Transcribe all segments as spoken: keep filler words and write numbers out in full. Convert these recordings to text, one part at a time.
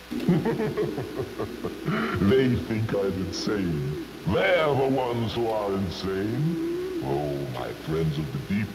They think I'm insane. They're the ones who are insane. Oh, my friends of the deep.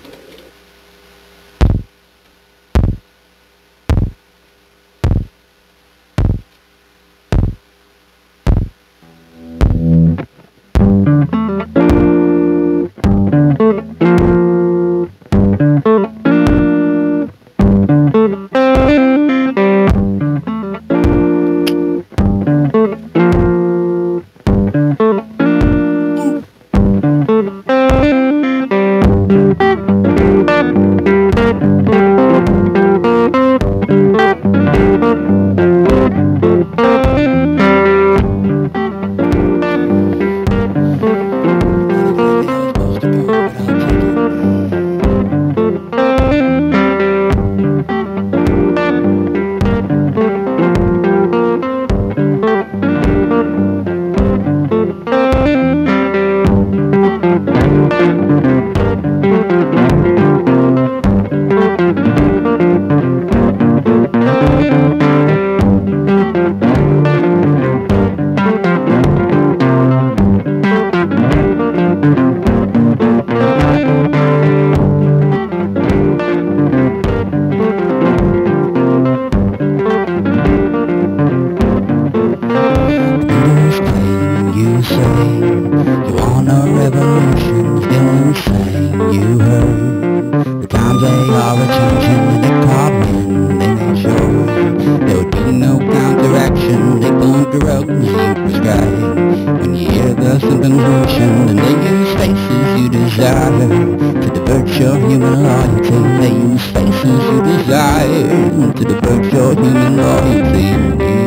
You want a revolution, still insane. You heard the times they are attention, and they caught wind. They made sure there would be no counteraction. They pulled drugs you prescribe when you hear the symptoms motion, and they use faces you desire to divert your human loyalty. They use faces you desire to divert your human loyalty.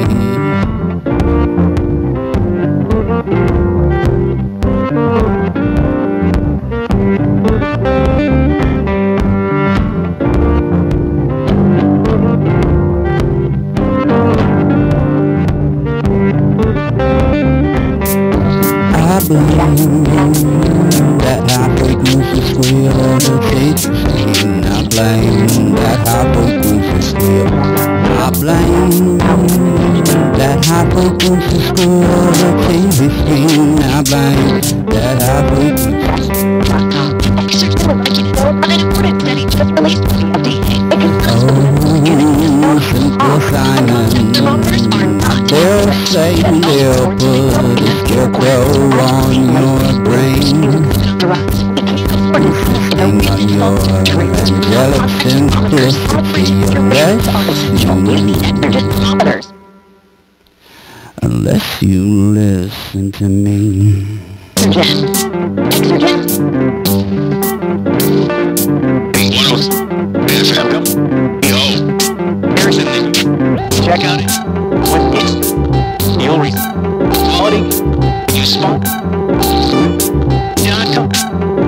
I blame that high frequency squeal of the teacher screen. I blame that high frequency squeal. I blame that high frequency squeal of the T V screen. I blame that high frequency. Oh, simple Simon, they'll say they'll put a scarecrow on your brain, insisting on your angelic simplicity, unless you, unless you listen to me. Check out it. What is you'll read quality you smoke. Dot com.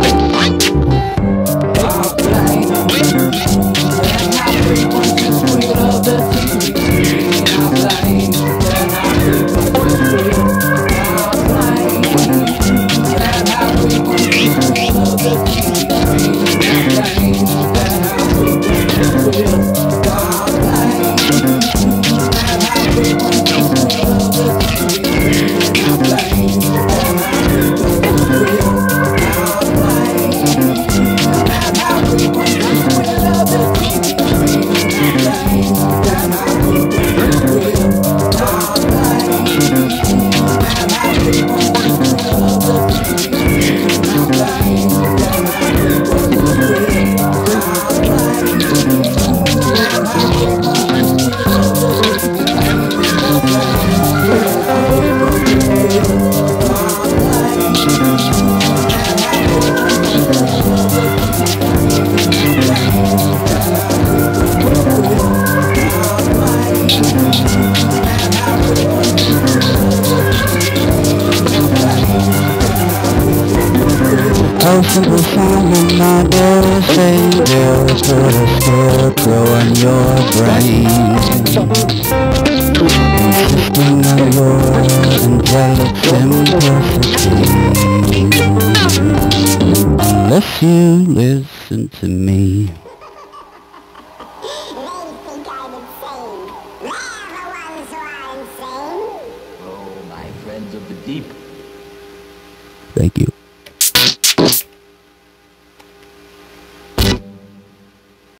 Oh, simple Simon, my dear Savior, put a scarecrow on your brain, insisting on your angelic simplicity, unless you listen to me. They think I'm insane. They're the ones who are Oh, my friends of the deep. Thank you.